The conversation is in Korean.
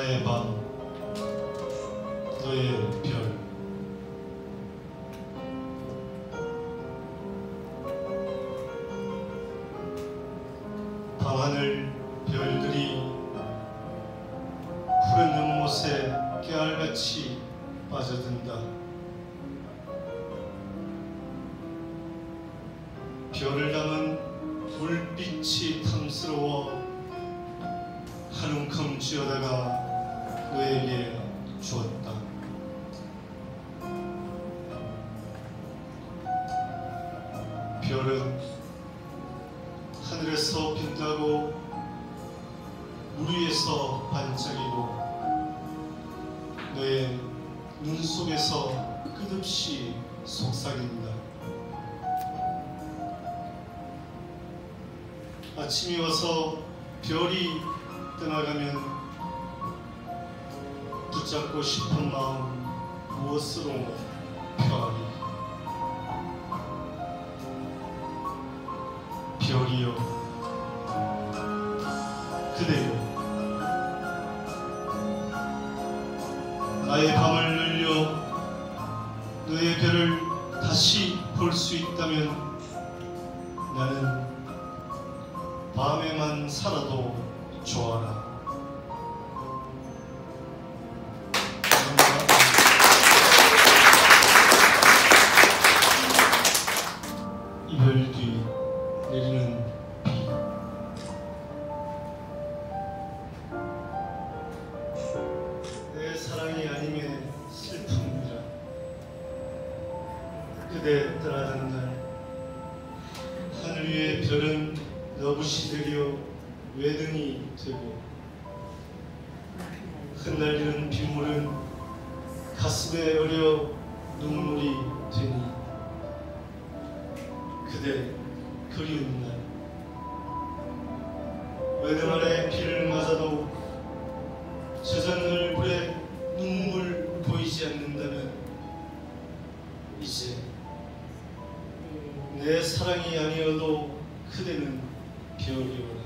나의 밤, 너의 별. 밤하늘 별들이 푸른 연못에 깨알같이 빠져든다. 별을 담은 불빛이 탐스러워 한 움큼 쥐어다가 너에게 주었다. 별은 하늘에서 빛나고 물 위에서 반짝이고 너의 눈 속에서 끝없이 속삭인다. 아침이 와서 별이 떠나가면 붙잡고 싶은 마음 무엇으로 표하리. 별이여, 그대여, 나의 밤을 늘려 너의 별을 다시 볼 수 있다면 나는 밤에만 살아도 좋아라. 이별 뒤 내리는 비. 내 사랑이 아님의 슬픔이라. 그대 떠나던 날 하늘 위의 별은 너부시 내려 외등이 되고 흩날리는 빗물은 가슴에 어려 눈물이 되니 그대 그리운 날 외등 아래 비를 맞아도 젖은 얼굴에 눈물 보이지 않는다면 이제 내 사랑이 아니어도 그대는 별이오.